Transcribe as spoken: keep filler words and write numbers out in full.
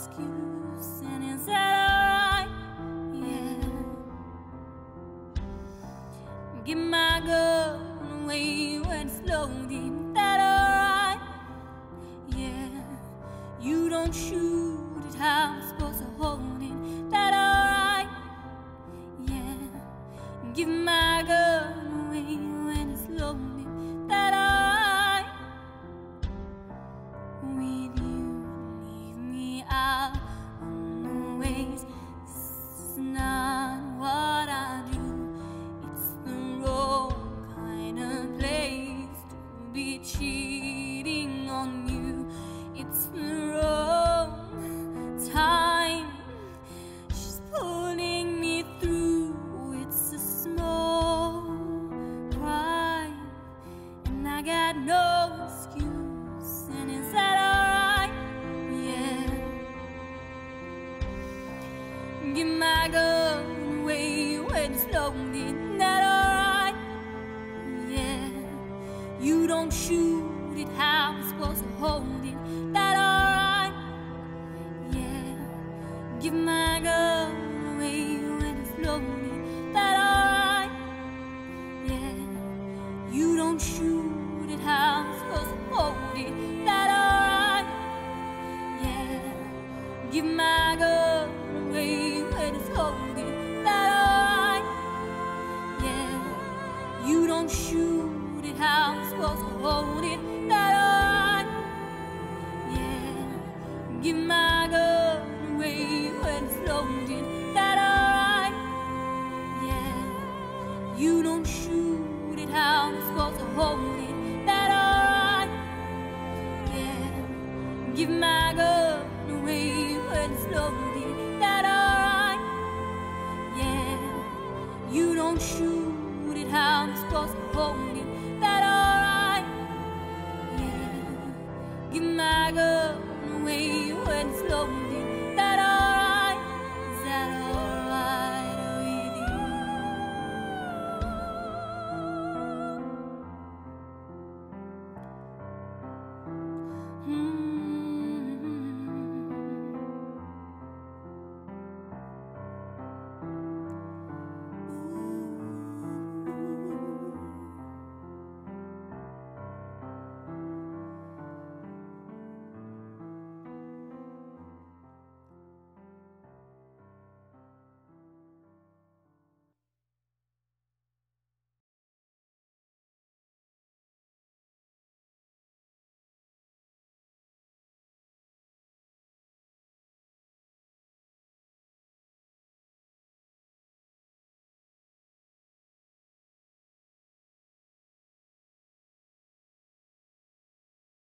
excuse, and is that alright? Yeah. Give my gun away when it's loaded. That alright? Yeah. You don't shoot it how I'm supposed to hold it. That alright? Yeah. Give my gun away when it's loaded. That alright? With you, leave me out on the ways. This is not what I do. It's the wrong kind of place to be cheating on you. It's the wrong time. She's pulling me through. It's a small crime, and I got no excuse. And is that alright? Yeah. Give my gun away when it's loaded. That alright? Yeah. You don't shoot it how I'm supposed to hold it. That alright? Yeah. Give my gun away when it's loaded. That alright? Yeah. You don't shoot it how I'm supposed to hold it. That alright? Yeah. Give my gun away when it's loaded. That alright? Yeah. You don't shoot it how I'm supposed to hold it. That alright? Yeah. Give my gun away when it's loaded. That alright? Yeah. You don't shoot it how I'm supposed to hold it. That alright? Yeah. Give my gun away when it's loaded. That alright? Yeah. You don't shoot it how I'm supposed to hold it. That alright? Yeah. Give my gun